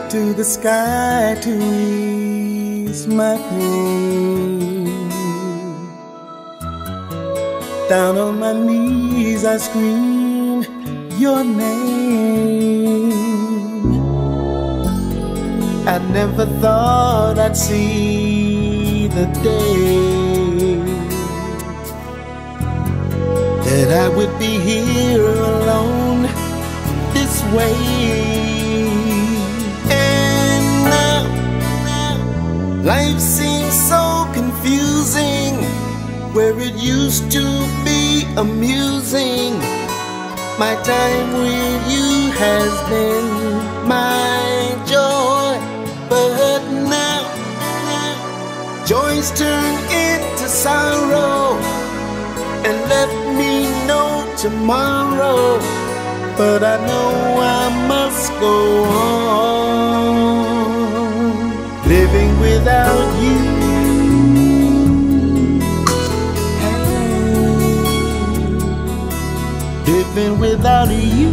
to the sky to ease my pain. Down on my knees I scream your name. I never thought I'd see the day that I would be here alone this way. And now life seems so confusing, where it used to be amusing. My time with you has been my joy, but now joys turn into sorrow and left me no tomorrow. But I know I must go on, living without you. Living without you.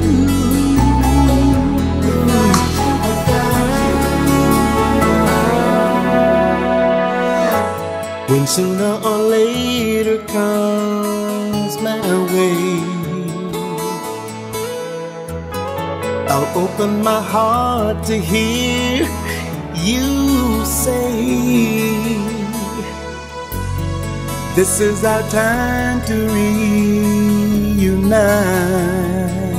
When sooner or later comes my way, I'll open my heart to hear you say, this is our time to reunite.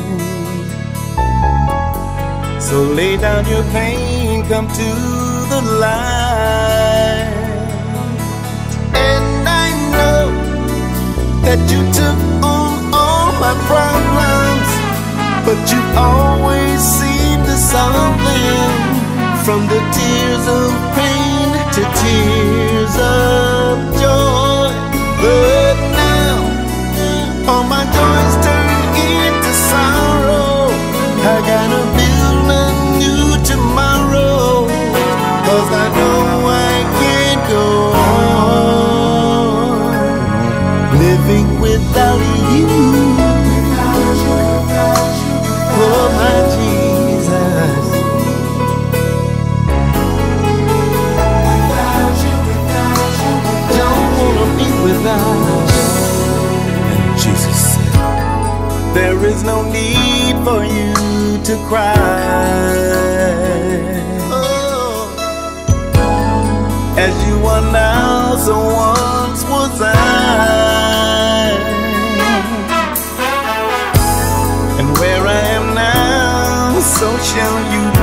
So lay down your pain, come to the light. And I know that you took on all my problems, but you always seem to solve them. From the tears of pain to tears of joy. But now all my joys turn into sorrow. I gotta build a new tomorrow, 'cause I know I can't go on living without you. Oh my Jesus, don't wanna be without you. And Jesus said, there is no need for you to cry. Oh, as you are now, so once was I. And where I am now, so shall you